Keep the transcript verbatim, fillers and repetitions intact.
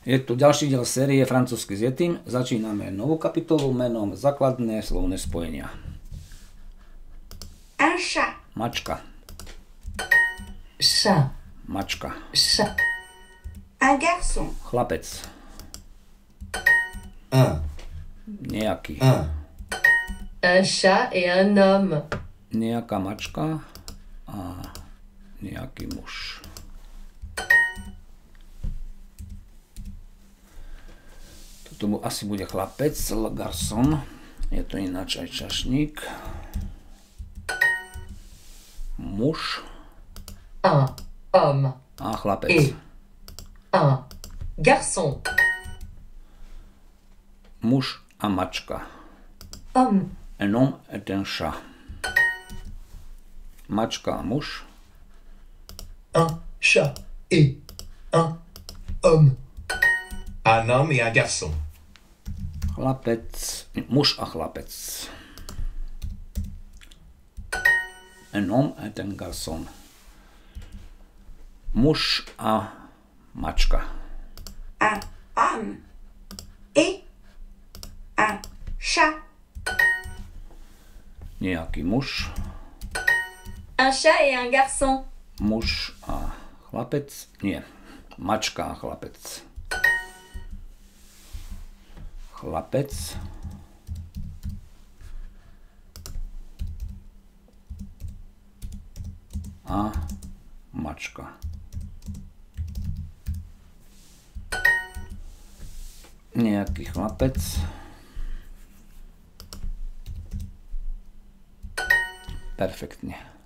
Je tu ďalší diel série Francúzsky s Yetim. Začíname novú kapitolu menom Základné slovné spojenia. Un chat. Mačka. Chat. Mačka. Chat. Un garçon. Chlapec. Un. Nejaký. Un. Un chat et un homme. Nejaká mačka a nejaký muž. Toto asi bude chlapec, le garçon. Je to ináč aj čašník. Muž Un homme a chlapec. et un garçon. Muž a mačka. Homme. Un homme et un chat. Mačka a muž. Un chat et un homme. Un homme et un garçon. Chlapec, muž a chlapec. Un homme et un garçon. Muž a mačka. Un homme. Et un chat. Nejaký muž. Un chat et un garçon. Muž a chlapec. Nie. Mačka a chlapec. Chlapec. A mačka. Nejaký chlapec. Perfektne.